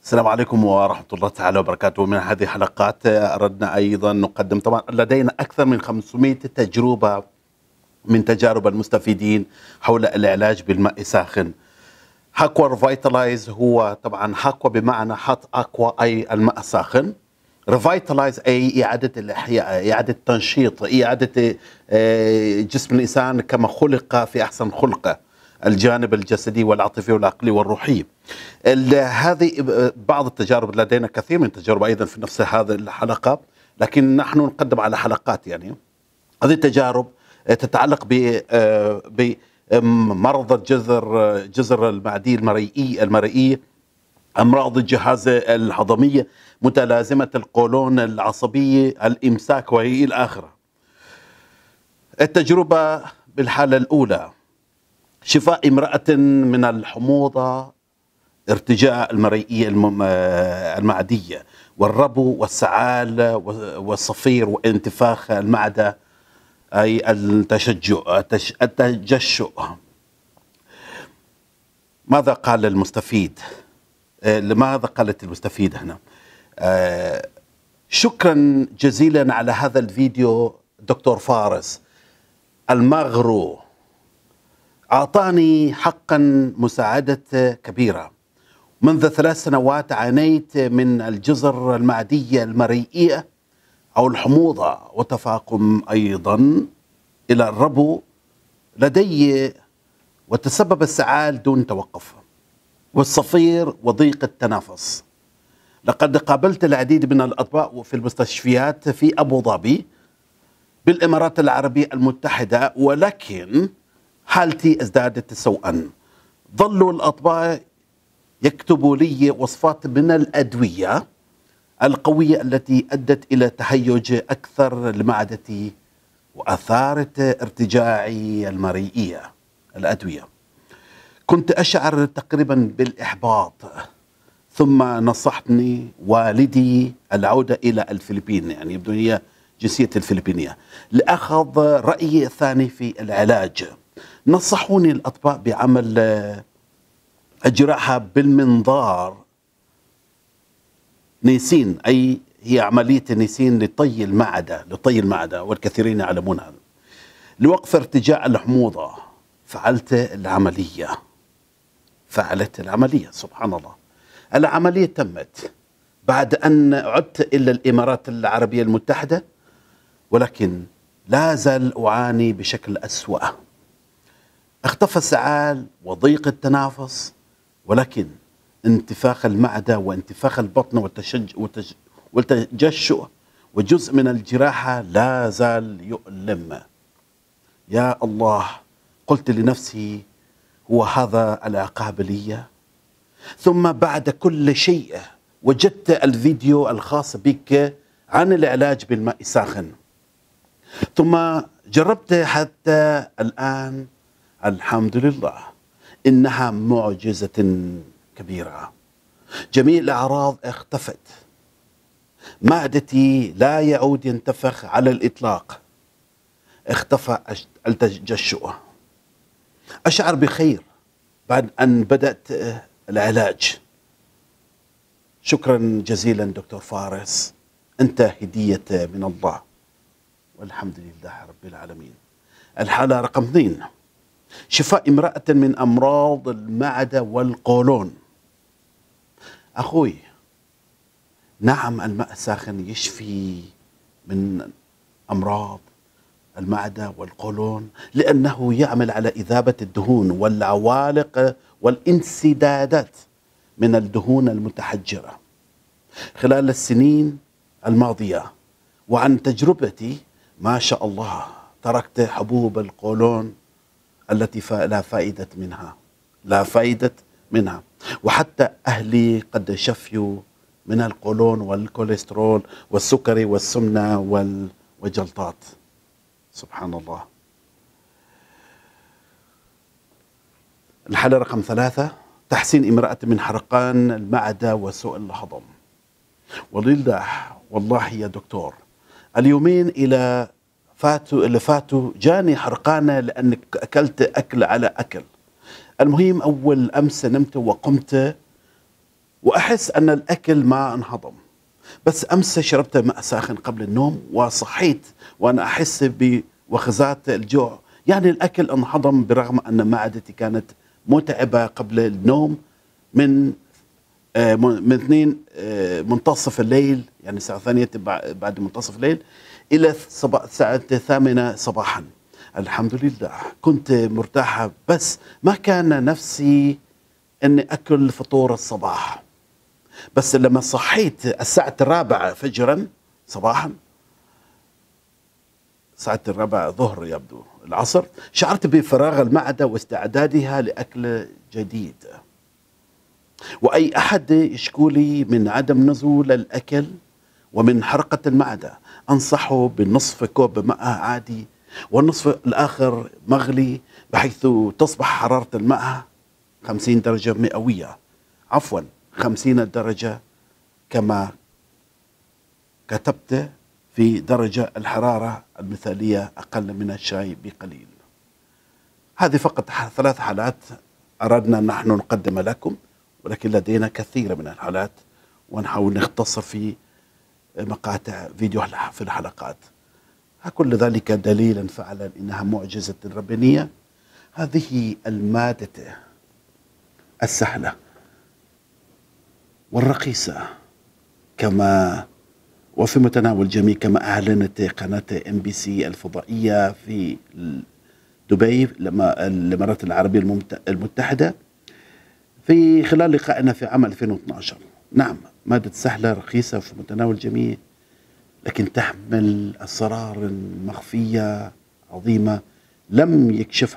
السلام عليكم ورحمة الله تعالى وبركاته. من هذه الحلقات أردنا أيضا نقدم، طبعا لدينا أكثر من 500 تجربة من تجارب المستفيدين حول العلاج بالماء الساخن. هاكوا ريفايتلايز هو طبعا هاكوا بمعنى حط أكوا أي الماء الساخن، ريفايتلايز أي إعادة الإحياء، إعادة تنشيط، إعادة جسم الإنسان كما خلق في أحسن خلقه، الجانب الجسدي والعاطفي والعقلي والروحي. هذه بعض التجارب، لدينا كثير من التجارب أيضا في نفس هذه الحلقة، لكن نحن نقدم على حلقات. يعني هذه التجارب تتعلق بمرض جزر المعدي المرئي، أمراض الجهاز الهضمي، متلازمة القولون العصبية، الإمساك وإلى آخره. التجربة بالحالة الأولى شفاء امرأة من الحموضة، ارتجاع المرئية المعدية والربو والسعال والصفير وانتفاخ المعدة، أي التجشؤ. ماذا قال المستفيد؟ لماذا قالت المستفيد هنا؟ شكرا جزيلا على هذا الفيديو دكتور فارس المغرو، أعطاني حقا مساعدة كبيرة. منذ 3 سنوات عانيت من الجزر المعدية المرئية أو الحموضة، وتفاقم أيضا إلى الربو لدي، وتسبب السعال دون توقف والصفير وضيق التنفس. لقد قابلت العديد من الأطباء في المستشفيات في أبو ظبي بالإمارات العربية المتحدة، ولكن حالتي ازدادت سوءا. ظلوا الأطباء يكتبوا لي وصفات من الأدوية القوية التي أدت إلى تهيج أكثر لمعدتي وأثارت ارتجاعي المرئية. الأدوية كنت أشعر تقريبا بالإحباط، ثم نصحني والدي العودة إلى الفلبين، يعني يبدو هي جنسية الفلبينية، لأخذ رأيي الثاني في العلاج. نصحوني الأطباء بعمل الجراحة بالمنظار نيسين، أي هي عملية نيسين لطي المعدة، والكثيرين يعلمون هذا، لوقف ارتجاع الحموضة. فعلت العملية. سبحان الله، العملية تمت بعد أن عدت إلى الإمارات العربية المتحدة، ولكن لا زال أعاني بشكل أسوأ. اختفى السعال وضيق التنفس، ولكن انتفاخ المعدة وانتفاخ البطن والتجشؤ وجزء من الجراحة لا زال يؤلم. يا الله، قلت لنفسي هو هذا العقاب لي؟ ثم بعد كل شيء وجدت الفيديو الخاص بك عن العلاج بالماء الساخن، ثم جربت حتى الآن. الحمد لله، إنها معجزة كبيرة. جميع الأعراض اختفت، معدتي لا يعود ينتفخ على الإطلاق، اختفى التجشؤ، أشعر بخير بعد أن بدأت العلاج. شكرا جزيلا دكتور فارس، أنت هدية من الله، والحمد لله رب العالمين. الحالة رقم 2، شفاء امرأة من أمراض المعدة والقولون. أخوي، نعم الماء الساخن يشفي من أمراض المعدة والقولون، لأنه يعمل على إذابة الدهون والعوالق والانسدادات من الدهون المتحجرة. خلال السنين الماضية وعن تجربتي، ما شاء الله، تركت حبوب القولون التي لا فائدة منها، وحتى أهلي قد شفيوا من القولون والكوليسترول والسكري والسمنة والجلطات. سبحان الله. الحالة رقم 3، تحسين امرأة من حرقان المعدة وسوء الهضم. والله يا دكتور، اليومين اللي فاتوا جاني حرقانة لأنك أكلت أكل على أكل. المهم أول أمس نمت وقمت وأحس أن الأكل ما انهضم. بس أمس شربت ماء ساخن قبل النوم وصحيت وأنا أحس بوخزات الجوع. يعني الأكل انهضم برغم أن معدتي كانت متعبة قبل النوم من 2 منتصف الليل، يعني الساعة 2 بعد منتصف الليل إلى الساعة 8 صباحا. الحمد لله كنت مرتاحة، بس ما كان نفسي أني أكل فطور الصباح. بس لما صحيت الساعة 4 فجرا صباحا، الساعة 4 ظهر يبدو العصر، شعرت بفراغ المعدة واستعدادها لأكل جديد. وأي أحد يشكولي من عدم نزول الأكل ومن حرقة المعدة أنصحه بنصف كوب ماء عادي والنصف الآخر مغلي، بحيث تصبح حرارة الماء 50 درجة مئوية، عفوا 50 درجة كما كتبت في درجة الحرارة المثالية أقل من الشاي بقليل. هذه فقط 3 حالات أردنا نحن نقدم لكم، ولكن لدينا كثير من الحالات ونحاول نختصر في مقاطع فيديو في الحلقات. كل ذلك دليلا فعلا إنها معجزة ربانية. هذه المادة السهلة والرخيصة كما وفي متناول الجميع، كما أعلنت قناة MBC الفضائية في دبي الإمارات العربية المتحدة في خلال لقائنا في عام 2012. نعم، مادة سهلة رخيصة في متناول الجميع، لكن تحمل أسرار مخفية عظيمة لم يكشفها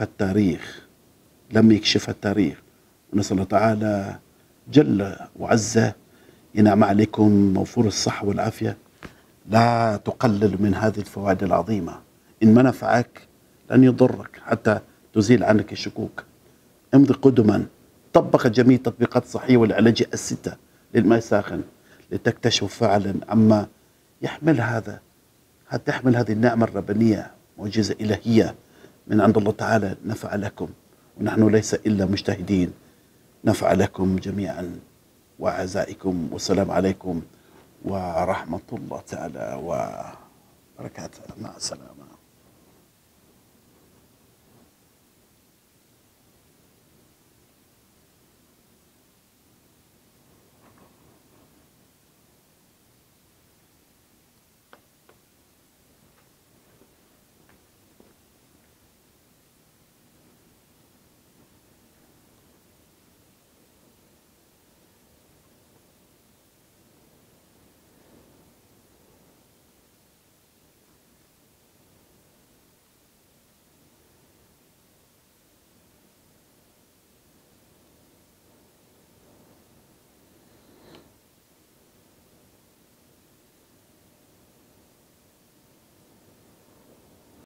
التاريخ. ونسأل الله تعالى جل وعز ينعم عليكم موفور الصحة والعافية. لا تقلل من هذه الفوائد العظيمة، إن ما نفعك لن يضرك حتى تزيل عنك الشكوك. امضي قدما، طبق جميع التطبيقات الصحية والعلاجية 6 للماء الساخن لتكتشف فعلا عما يحمل تحمل هذه النعمة الربانية، معجزة إلهية من عند الله تعالى. نفع لكم، ونحن ليس إلا مجتهدين. نفع لكم جميعا وأعزائكم، والسلام عليكم ورحمة الله تعالى وبركاته. مع السلامة.